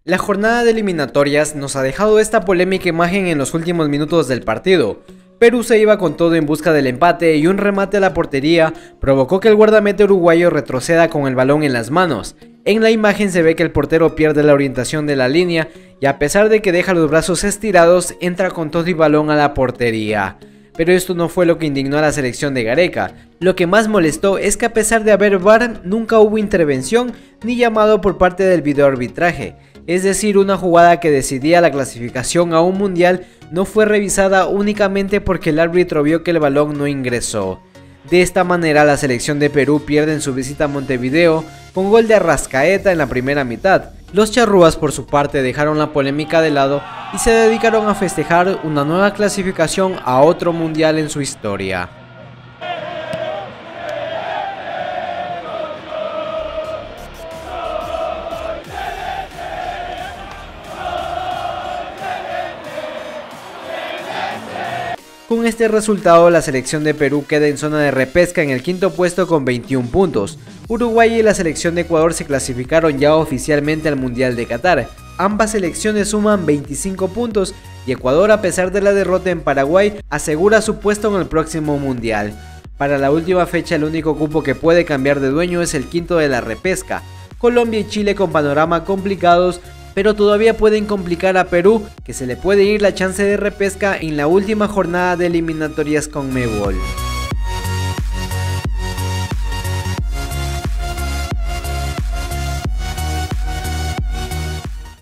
La jornada de eliminatorias nos ha dejado esta polémica imagen en los últimos minutos del partido. Perú se iba con todo en busca del empate y un remate a la portería provocó que el guardameta uruguayo retroceda con el balón en las manos. En la imagen se ve que el portero pierde la orientación de la línea y a pesar de que deja los brazos estirados, entra con todo y balón a la portería. Pero esto no fue lo que indignó a la selección de Gareca. Lo que más molestó es que a pesar de haber VAR, nunca hubo intervención ni llamado por parte del videoarbitraje. Es decir, una jugada que decidía la clasificación a un mundial no fue revisada únicamente porque el árbitro vio que el balón no ingresó. De esta manera la selección de Perú pierde en su visita a Montevideo con gol de Arrascaeta en la primera mitad. Los charrúas por su parte dejaron la polémica de lado y se dedicaron a festejar una nueva clasificación a otro mundial en su historia. Con este resultado, la selección de Perú queda en zona de repesca en el quinto puesto con 21 puntos. Uruguay y la selección de Ecuador se clasificaron ya oficialmente al Mundial de Qatar. Ambas selecciones suman 25 puntos y Ecuador, a pesar de la derrota en Paraguay, asegura su puesto en el próximo Mundial. Para la última fecha, el único cupo que puede cambiar de dueño es el quinto de la repesca. Colombia y Chile con panorama complicados, pero todavía pueden complicar a Perú, que se le puede ir la chance de repesca en la última jornada de eliminatorias CONMEBOL.